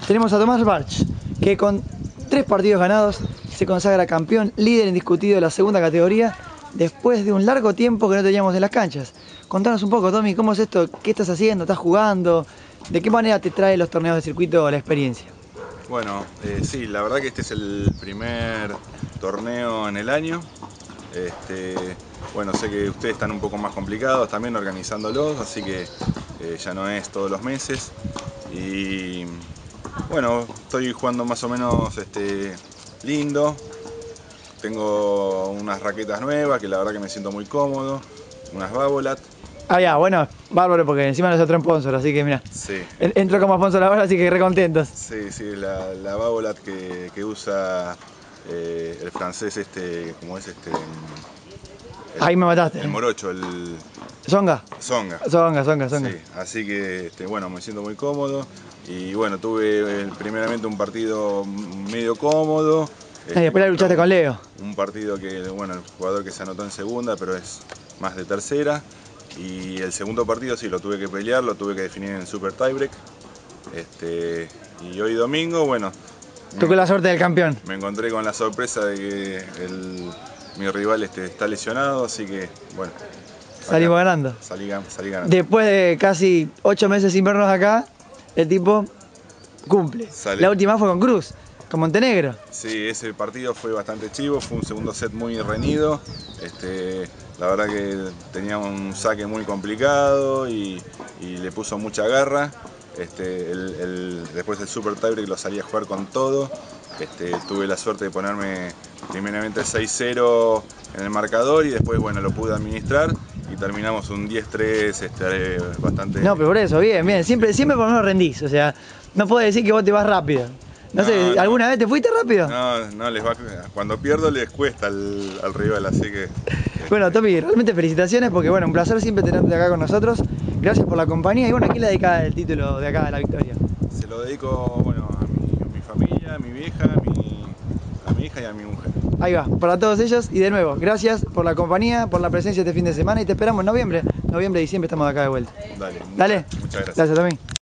Tenemos a Tomás Barch, que con 3 partidos ganados se consagra campeón, líder indiscutido de la segunda categoría, después de un largo tiempo que no teníamos en las canchas. Contanos un poco, Tommy, ¿cómo es esto? ¿Qué estás haciendo? ¿Estás jugando? ¿De qué manera te trae los torneos de circuito la experiencia? Bueno, sí, la verdad que este es el primer torneo en el año. Bueno, sé que ustedes están un poco más complicados también organizándolos, así que ya no es todos los meses. Y bueno, estoy jugando más o menos lindo. Tengo unas raquetas nuevas que la verdad que me siento muy cómodo, unas Babolat. Ah, ya, bueno, bárbaro, porque encima nos otro sponsor, así que mira, Sí. entro como sponsor ahora, así que re contentos. Sí, sí, la Babolat que usa el francés ¿cómo es Ahí me mataste. el morocho, el ¿Songa? Zonga. Songa. Sí, así que bueno, me siento muy cómodo y bueno, tuve primeramente un partido medio cómodo. Y después la luchaste con Leo. Un partido que, bueno, el jugador que se anotó en segunda, pero es más de tercera. Y el segundo partido sí lo tuve que pelear, lo tuve que definir en super tiebreak. Y hoy domingo, bueno, Tocó la suerte del campeón. me encontré con la sorpresa de que mi rival está lesionado, así que bueno. Salimos ganando. Salí ganando. Después de casi 8 meses sin vernos acá, el tipo cumple. La última fue con Cruz, con Montenegro. Sí, ese partido fue bastante chivo, fue un segundo set muy reñido. La verdad que tenía un saque muy complicado y le puso mucha garra. Después del super tiebreak lo salí a jugar con todo. Tuve la suerte de ponerme primeramente 6-0 en el marcador y después bueno, lo pude administrar y terminamos un 10-3 bastante... No, pero por eso, bien, siempre por lo menos rendís, o sea, no puedo decir que vos te vas rápido. No sé, ¿alguna vez te fuiste rápido? No, cuando pierdo les cuesta al rival, así que... Bueno, Tommy, realmente felicitaciones porque bueno, un placer siempre tenerte acá con nosotros. Gracias por la compañía y bueno, ¿a quién le dedicás el título de acá de la victoria? Se lo dedico, bueno, a mi familia, a mi vieja, a mi hija y a mi mujer. Ahí va, para todos ellos y de nuevo, gracias por la compañía, por la presencia este fin de semana y te esperamos en noviembre. Noviembre, diciembre estamos acá de vuelta. Dale. Muchas gracias. Gracias, Tommy.